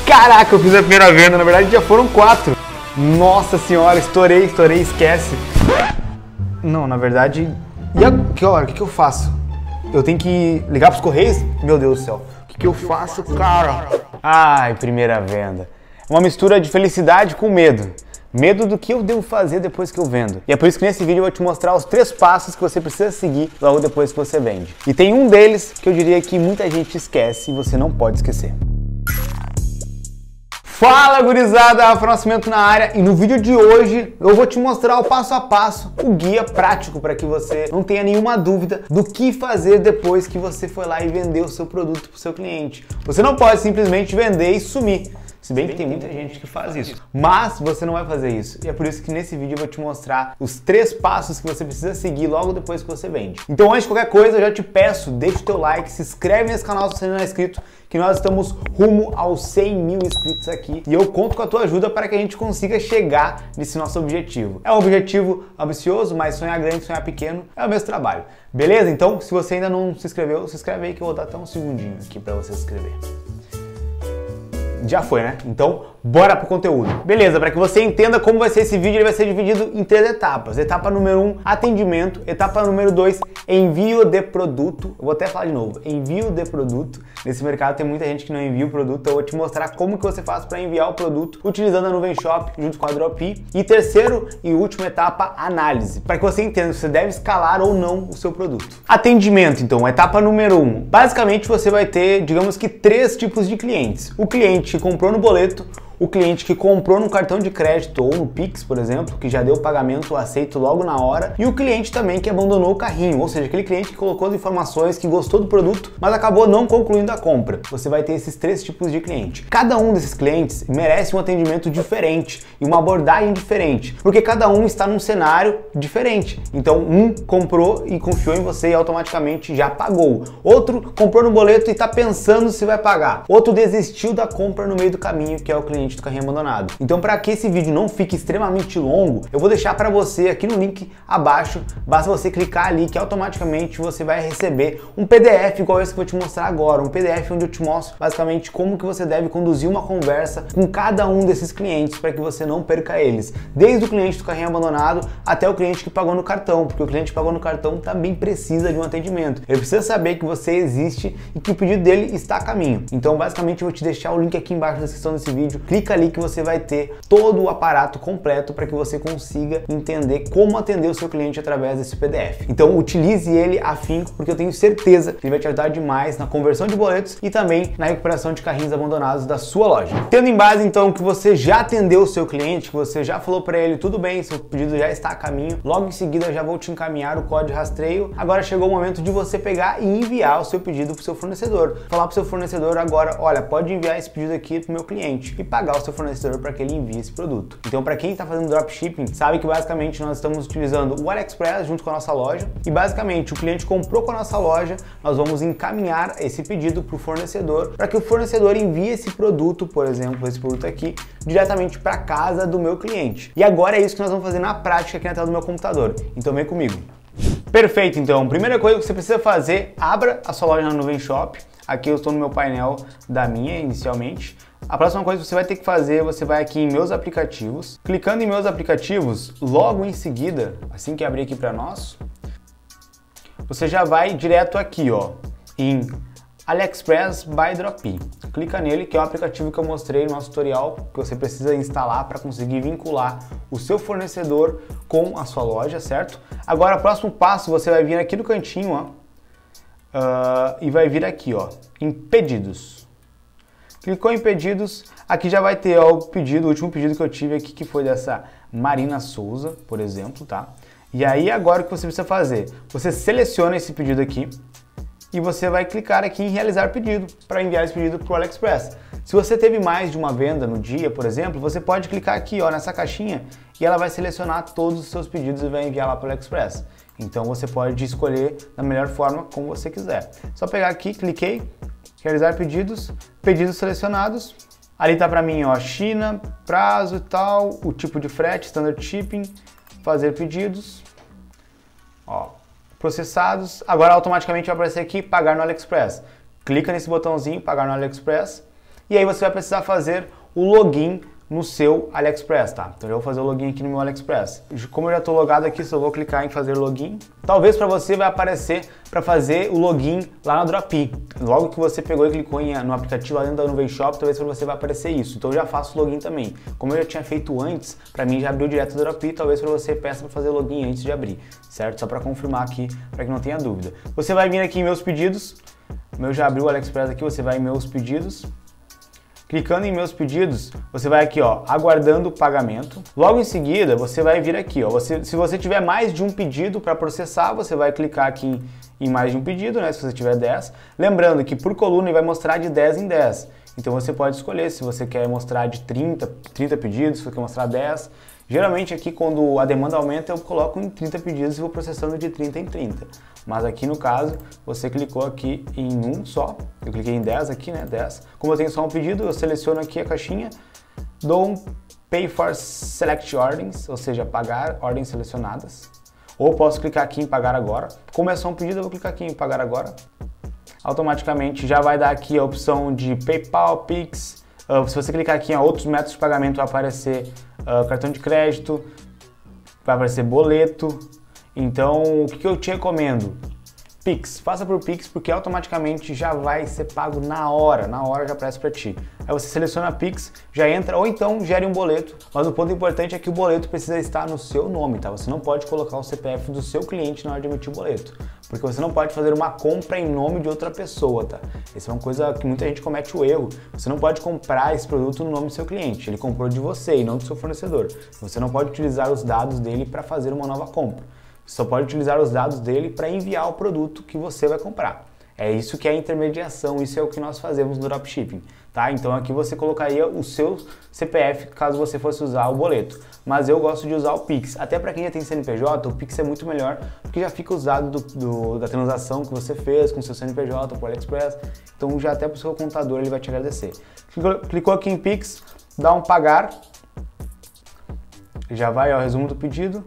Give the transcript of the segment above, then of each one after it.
Caraca, eu fiz a primeira venda, na verdade já foram 4. Nossa senhora, estourei, esquece. Não, na verdade... E que hora? O que eu faço? Eu tenho que ligar pros correios? Meu Deus do céu. O que eu faço, cara? Ai, primeira venda. Uma mistura de felicidade com medo. Medo do que eu devo fazer depois que eu vendo. E é por isso que nesse vídeo eu vou te mostrar os 3 passos que você precisa seguir logo depois que você vende. E tem um deles que eu diria que muita gente esquece e você não pode esquecer. Fala, gurizada, Rafa Nascimento na área, e no vídeo de hoje eu vou te mostrar o passo a passo, o guia prático para que você não tenha nenhuma dúvida do que fazer depois que você foi lá e vendeu o seu produto para o seu cliente. Você não pode simplesmente vender e sumir. Se bem que tem muita gente que faz isso, mas você não vai fazer isso. E é por isso que nesse vídeo eu vou te mostrar os 3 passos que você precisa seguir logo depois que você vende. Então antes de qualquer coisa, eu já te peço, deixa o teu like, se inscreve nesse canal se você não é inscrito, que nós estamos rumo aos 100 mil inscritos aqui. E eu conto com a tua ajuda para que a gente consiga chegar nesse nosso objetivo. É um objetivo ambicioso, mas sonhar grande, sonhar pequeno é o mesmo trabalho. Beleza? Então, se você ainda não se inscreveu, se inscreve aí que eu vou dar até um segundinho aqui para você se inscrever. Já foi, né? Então, bora pro conteúdo. Beleza, para que você entenda como vai ser esse vídeo, ele vai ser dividido em 3 etapas. Etapa número 1, atendimento. Etapa número 2, envio de produto. Eu vou até falar de novo, envio de produto. Nesse mercado tem muita gente que não envia o produto, então eu vou te mostrar como que você faz para enviar o produto utilizando a Nuvem Shop junto com a Dropi. E terceiro e última etapa, análise, para que você entenda se você deve escalar ou não o seu produto. Atendimento, então, etapa número 1. Basicamente você vai ter, digamos que 3 tipos de clientes. O cliente que comprou no boleto, o cliente que comprou no cartão de crédito ou no Pix, por exemplo, que já deu o pagamento aceito logo na hora, e o cliente também que abandonou o carrinho, ou seja, aquele cliente que colocou as informações, que gostou do produto, mas acabou não concluindo a compra. Você vai ter esses 3 tipos de cliente. Cada um desses clientes merece um atendimento diferente e uma abordagem diferente, porque cada um está num cenário diferente. Então, um comprou e confiou em você e automaticamente já pagou. Outro comprou no boleto e está pensando se vai pagar. Outro desistiu da compra no meio do caminho, que é o cliente do carrinho abandonado. Então, para que esse vídeo não fique extremamente longo, eu vou deixar para você aqui no link abaixo, basta você clicar ali que automaticamente você vai receber um PDF igual esse que eu vou te mostrar agora, um PDF onde eu te mostro basicamente como que você deve conduzir uma conversa com cada um desses clientes para que você não perca eles, desde o cliente do carrinho abandonado até o cliente que pagou no cartão, porque o cliente que pagou no cartão também precisa de um atendimento. Ele precisa saber que você existe e que o pedido dele está a caminho. Então, basicamente, eu vou te deixar o link aqui embaixo na descrição desse vídeo. Clica ali que você vai ter todo o aparato completo para que você consiga entender como atender o seu cliente através desse PDF. Então utilize ele afinco, porque eu tenho certeza que ele vai te ajudar demais na conversão de boletos e também na recuperação de carrinhos abandonados da sua loja. Tendo em base então que você já atendeu o seu cliente, que você já falou para ele tudo bem, seu pedido já está a caminho, logo em seguida eu já vou te encaminhar o código de rastreio. Agora chegou o momento de você pegar e enviar o seu pedido para o seu fornecedor. Falar para o seu fornecedor agora, olha, pode enviar esse pedido aqui para o meu cliente e pagar o seu fornecedor para que ele envie esse produto. Então, para quem está fazendo dropshipping, sabe que basicamente nós estamos utilizando o AliExpress junto com a nossa loja e basicamente o cliente comprou com a nossa loja, nós vamos encaminhar esse pedido para o fornecedor para que o fornecedor envie esse produto, por exemplo, esse produto aqui, diretamente para casa do meu cliente. E agora é isso que nós vamos fazer na prática aqui na tela do meu computador. Então, vem comigo. Perfeito, então, primeira coisa que você precisa fazer, abra a sua loja na Nuvem Shop. Aqui eu estou no meu painel da minha inicialmente. A próxima coisa que você vai ter que fazer, você vai aqui em meus aplicativos. Clicando em meus aplicativos, logo em seguida, assim que abrir aqui para nós, você já vai direto aqui, ó, em AliExpress by Dropi. Clica nele, que é o aplicativo que eu mostrei no nosso tutorial, que você precisa instalar para conseguir vincular o seu fornecedor com a sua loja, certo? Agora, o próximo passo, você vai vir aqui no cantinho, ó, e vai vir aqui, ó, em pedidos. Clicou em pedidos, aqui já vai ter, ó, o pedido, o último pedido que eu tive aqui, que foi dessa Marina Souza, por exemplo, tá? E aí agora o que você precisa fazer? Você seleciona esse pedido aqui e você vai clicar aqui em realizar pedido para enviar esse pedido para o AliExpress. Se você teve mais de uma venda no dia, por exemplo, você pode clicar aqui, ó, nessa caixinha e ela vai selecionar todos os seus pedidos e vai enviar lá para o AliExpress. Então você pode escolher da melhor forma como você quiser. Só pegar aqui, cliquei, realizar pedidos, pedidos selecionados. Ali tá para mim, ó, China, prazo e tal, o tipo de frete, standard shipping, fazer pedidos, ó, processados. Agora automaticamente vai aparecer aqui pagar no AliExpress. Clica nesse botãozinho, pagar no AliExpress, e aí você vai precisar fazer o login no seu AliExpress, tá? Então eu vou fazer o login aqui no meu AliExpress. Como eu já estou logado aqui, só vou clicar em fazer login. Talvez para você vai aparecer para fazer o login lá na Dropee. Logo que você pegou e clicou no aplicativo lá dentro da Nuvem Shop, talvez para você vai aparecer isso. Então eu já faço o login também. Como eu já tinha feito antes, para mim já abriu direto da Dropee, talvez para você peça para fazer o login antes de abrir, certo? Só para confirmar aqui, para que não tenha dúvida. Você vai vir aqui em meus pedidos. O meu já abriu o AliExpress aqui, você vai em meus pedidos. Clicando em meus pedidos, você vai aqui, ó, aguardando o pagamento. Logo em seguida, você vai vir aqui, ó, se você tiver mais de um pedido para processar, você vai clicar aqui em mais de um pedido, né, se você tiver 10. Lembrando que por coluna ele vai mostrar de 10 em 10. Então você pode escolher se você quer mostrar de 30 pedidos, se você quer mostrar 10. Geralmente aqui quando a demanda aumenta eu coloco em 30 pedidos e vou processando de 30 em 30. Mas aqui no caso, você clicou aqui em um só, eu cliquei em 10 aqui, né, 10. Como eu tenho só um pedido, eu seleciono aqui a caixinha, dou um Pay for Select Orders, ou seja, pagar ordens selecionadas. Ou posso clicar aqui em pagar agora. Como é só um pedido, eu vou clicar aqui em pagar agora. Automaticamente já vai dar aqui a opção de PayPal, Pix. Se você clicar aqui em outros métodos de pagamento, vai aparecer cartão de crédito, vai aparecer boleto. Então, o que eu te recomendo? Pix, faça por Pix porque automaticamente já vai ser pago na hora já aparece para ti. Aí você seleciona Pix, já entra, ou então gere um boleto, mas o ponto importante é que o boleto precisa estar no seu nome, tá? Você não pode colocar o CPF do seu cliente na hora de emitir o boleto, porque você não pode fazer uma compra em nome de outra pessoa, tá? Essa é uma coisa que muita gente comete o erro, você não pode comprar esse produto no nome do seu cliente, ele comprou de você e não do seu fornecedor. Você não pode utilizar os dados dele para fazer uma nova compra. Você só pode utilizar os dados dele para enviar o produto que você vai comprar. É isso que é a intermediação, isso é o que nós fazemos no dropshipping, tá? Então aqui você colocaria o seu CPF caso você fosse usar o boleto. Mas eu gosto de usar o Pix. Até para quem já tem CNPJ, o Pix é muito melhor porque já fica os dados da transação que você fez com o seu CNPJ por AliExpress. Então já até para o seu contador ele vai te agradecer. Clicou aqui em Pix, dá um pagar, já vai ao resumo do pedido.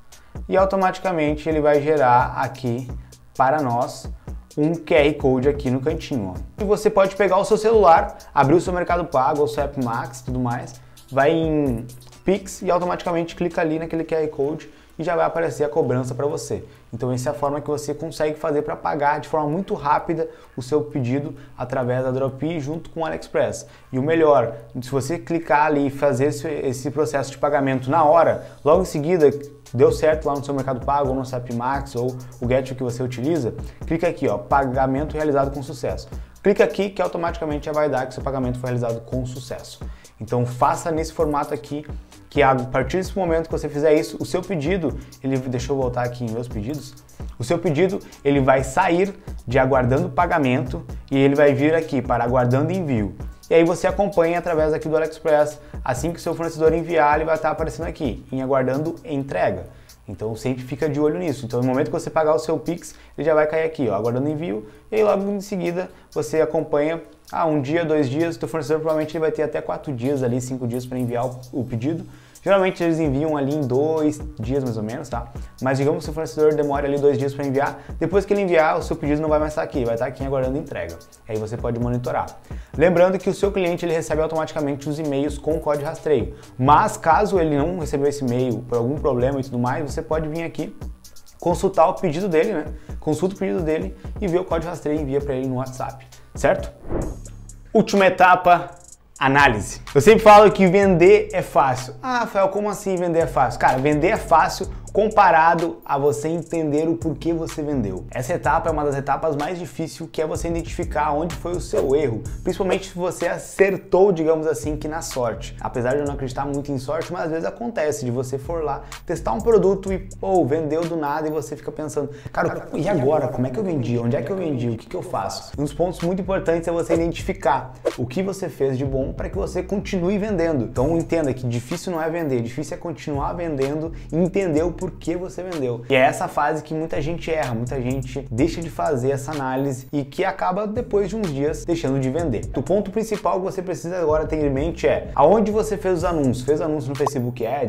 E automaticamente ele vai gerar aqui para nós um QR Code aqui no cantinho, ó. E você pode pegar o seu celular, abrir o seu Mercado Pago, ou seu App Max e tudo mais, vai em Pix e automaticamente clica ali naquele QR Code e já vai aparecer a cobrança para você. Então essa é a forma que você consegue fazer para pagar de forma muito rápida o seu pedido através da Dropee junto com o AliExpress. E o melhor, se você clicar ali e fazer esse processo de pagamento na hora, logo em seguida, deu certo lá no seu Mercado Pago, ou no App Max, ou o Get que você utiliza, clica aqui, ó, pagamento realizado com sucesso. Clica aqui que automaticamente já vai dar que seu pagamento foi realizado com sucesso. Então faça nesse formato aqui, que a partir desse momento que você fizer isso, o seu pedido, deixa eu voltar aqui em meus pedidos, o seu pedido ele vai sair de aguardando pagamento e ele vai vir aqui para aguardando envio. E aí você acompanha através aqui do AliExpress, assim que o seu fornecedor enviar, ele vai estar aparecendo aqui, em aguardando entrega. Então sempre fica de olho nisso. Então no momento que você pagar o seu Pix, ele já vai cair aqui, ó, aguardando envio, e aí logo em seguida você acompanha, um dia, 2 dias, o teu fornecedor provavelmente ele vai ter até 4 dias ali, 5 dias para enviar o pedido. Geralmente eles enviam ali em 2 dias mais ou menos, tá? Mas digamos que o fornecedor demora ali 2 dias para enviar, depois que ele enviar, o seu pedido não vai mais estar aqui, vai estar aqui aguardando entrega. Aí você pode monitorar. Lembrando que o seu cliente ele recebe automaticamente os e-mails com o código de rastreio. Mas caso ele não recebeu esse e-mail por algum problema e tudo mais, você pode vir aqui consultar o pedido dele, né? Consulta o pedido dele e vê o código de rastreio e envia para ele no WhatsApp, certo? Última etapa, análise. Eu sempre falo que vender é fácil. Rafael, como assim vender é fácil? Cara, vender é fácil comparado a você entender o porquê você vendeu. Essa etapa é uma das etapas mais difíceis, que é você identificar onde foi o seu erro, principalmente se você acertou, digamos assim, que na sorte. Apesar de eu não acreditar muito em sorte, mas às vezes acontece de você for lá, testar um produto e, vendeu do nada e você fica pensando, cara, e agora? Como é que eu vendi? Onde é que eu vendi? O que eu faço? Um dos pontos muito importantes é você identificar o que você fez de bom para que você continue vendendo. Então entenda que difícil não é vender, difícil é continuar vendendo e entender o porquê você vendeu. E é essa fase que muita gente erra, muita gente deixa de fazer essa análise e que acaba depois de uns dias deixando de vender. O ponto principal que você precisa agora ter em mente é aonde você fez os anúncios. Fez anúncio no Facebook Ads?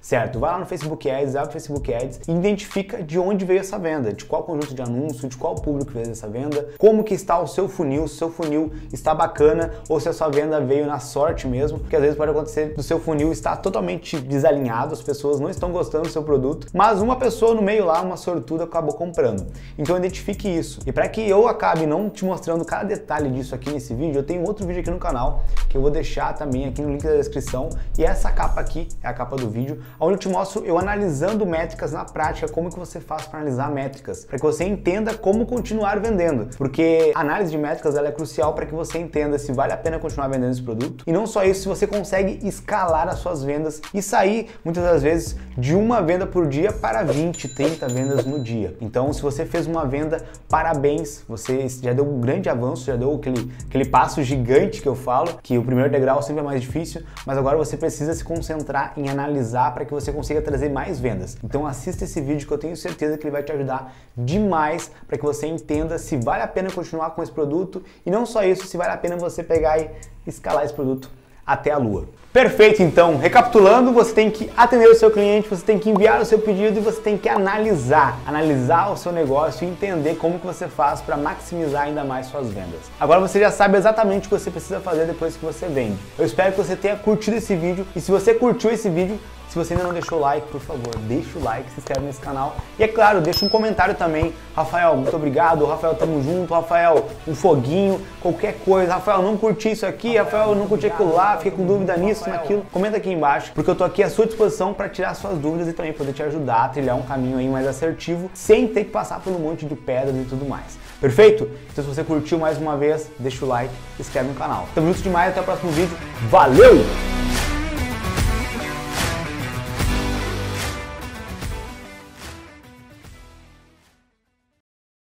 certo? Vai lá no Facebook Ads, abre o Facebook Ads e identifica de onde veio essa venda, de qual conjunto de anúncio, de qual público veio essa venda, como que está o seu funil, se o seu funil está bacana ou se a sua venda veio na sorte mesmo, porque às vezes pode acontecer do seu funil estar totalmente desalinhado, as pessoas não estão gostando do seu produto, mas uma pessoa no meio lá, uma sortuda, acabou comprando. Então identifique isso. E para que eu acabe não te mostrando cada detalhe disso aqui nesse vídeo, eu tenho outro vídeo aqui no canal, que eu vou deixar também aqui no link da descrição, e essa capa aqui é a capa do vídeo, onde eu te mostro eu analisando métricas na prática, como que você faz para analisar métricas, para que você entenda como continuar vendendo, porque a análise de métricas ela é crucial para que você entenda se vale a pena continuar vendendo esse produto, e não só isso, se você consegue escalar as suas vendas e sair, muitas das vezes, de uma venda por dia para 20, 30 vendas no dia. Então, se você fez uma venda, parabéns, você já deu um grande avanço, já deu aquele passo gigante que eu falo, que o primeiro degrau sempre é mais difícil, mas agora você precisa se concentrar em analisar para que você consiga trazer mais vendas. Então assista esse vídeo que eu tenho certeza que ele vai te ajudar demais para que você entenda se vale a pena continuar com esse produto e não só isso, se vale a pena você pegar e escalar esse produto até a lua. Perfeito, então, recapitulando, você tem que atender o seu cliente, você tem que enviar o seu pedido e você tem que analisar o seu negócio e entender como que você faz para maximizar ainda mais suas vendas. Agora você já sabe exatamente o que você precisa fazer depois que você vende. Eu espero que você tenha curtido esse vídeo e se você curtiu esse vídeo, se você ainda não deixou o like, por favor, deixa o like, se inscreve nesse canal e é claro, deixa um comentário também. Rafael, muito obrigado, Rafael, tamo junto, Rafael, um foguinho, qualquer coisa, Rafael, não curti isso aqui, Rafael, não curti aquilo lá, fiquei com dúvida nisso, naquilo, comenta aqui embaixo, porque eu tô aqui à sua disposição para tirar suas dúvidas e também poder te ajudar a trilhar um caminho aí mais assertivo, sem ter que passar por um monte de pedras e tudo mais. Perfeito? Então se você curtiu mais uma vez, deixa o like, se inscreve no canal. Tamo junto demais, até o próximo vídeo, valeu!